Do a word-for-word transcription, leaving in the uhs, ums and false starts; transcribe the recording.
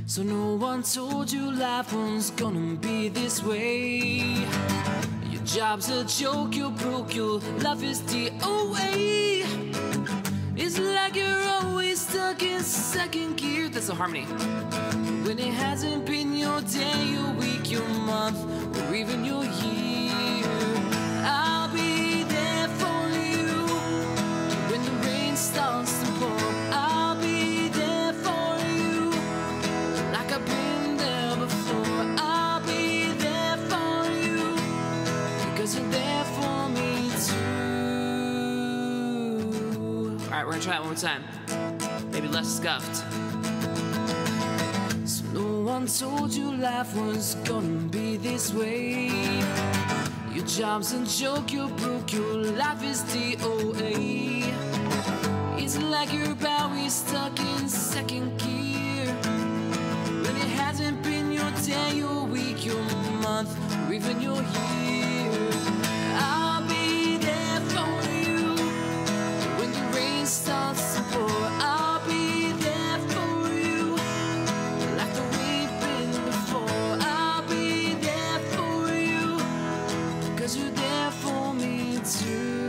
So no one told you life was gonna be this way. Your job's a joke, you're broke, your life is the O A. It's like you're always stuck in second gear. That's a harmony. When it hasn't been your day, your week, your month, or even your year. I'll be there for you when the rain starts to pour. I'll be there for you like I've been there before. I'll be there for you because you're there for me too. Alright, we're gonna try it one more time. Maybe less scuffed. So no one told you life was gonna be this way. Your job's a joke, you're broke, your life is the O A. It's like you're about to be stuck in second gear. When it hasn't been your day, your week, your month, or even your year. I'll be there for you when the rain starts to pour. I'll be there for you like the we've been before. I'll be there for you 'cause you're there for me too.